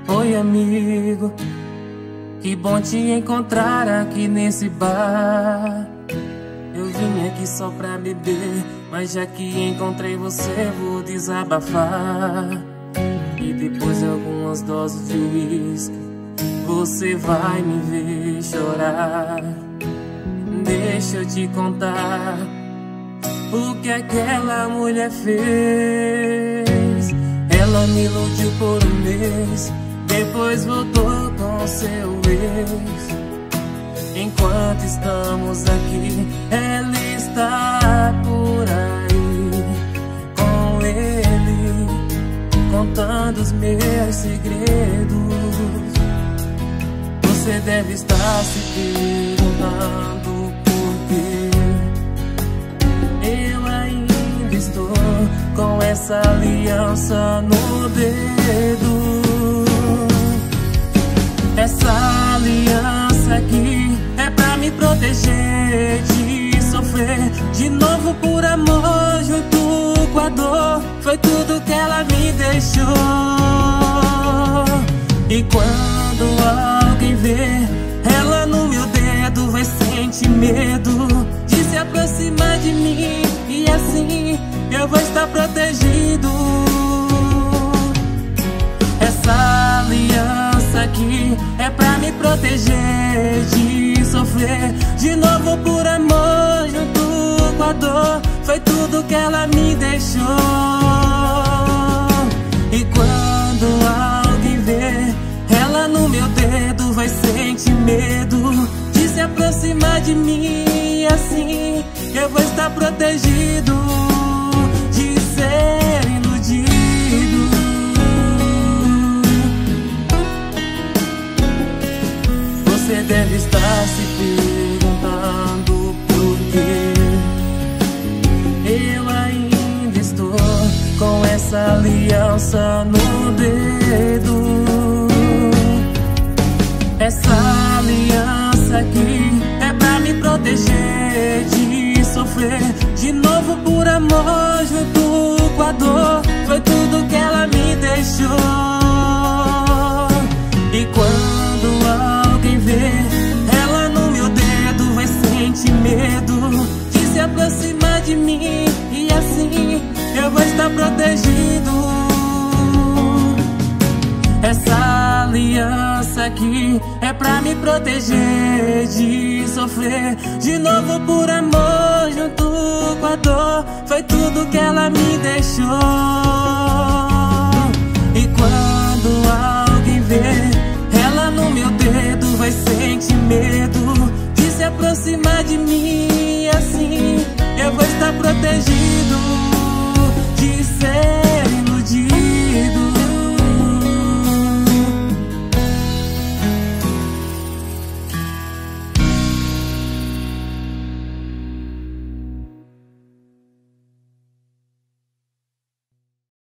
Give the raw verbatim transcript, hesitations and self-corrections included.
Oi amigo, que bom te encontrar aqui nesse bar. Eu vim aqui só pra beber, mas já que encontrei você vou desabafar. E depois de algumas doses de uísque você vai me ver chorar. Deixa eu te contar o que aquela mulher fez. Ela me iludiu por um mês, depois voltou com seu ex. Enquanto estamos aqui, ela está por aí com ele, contando os meus segredos. Você deve estar se perguntando por quê eu ainda estou com essa aliança no dedo. Essa aliança aqui é pra me proteger de sofrer de novo por amor junto com a dor. Foi tudo que ela me deixou. E quando alguém vê ela no meu dedo, vai sentir medo de se aproximar de mim, e assim eu vou estar protegido. Essa aliança aqui é pra me proteger de sofrer de novo por amor junto com a dor. Foi tudo que ela me deixou. E quando alguém vê ela no meu dedo, vai sentir medo de se aproximar de mim, e assim eu vou estar protegido de ser iludido. Você deve estar se perguntando por quê eu ainda estou com essa aliança no dedo. Essa aliança aqui é pra me proteger de sofrer de novo por amor junto com a dor. Foi tudo que ela me deixou. E quando alguém vê ela no meu dedo, vai sentir medo de se aproximar de mim, e assim eu vou estar protegido. Essa aliança aqui é pra me proteger de sofrer de novo por amor junto com a dor. Foi tudo que ela me deixou. E quando alguém vê ela no meu dedo, vai sentir medo de se aproximar de mim, e assim eu vou estar protegido de ser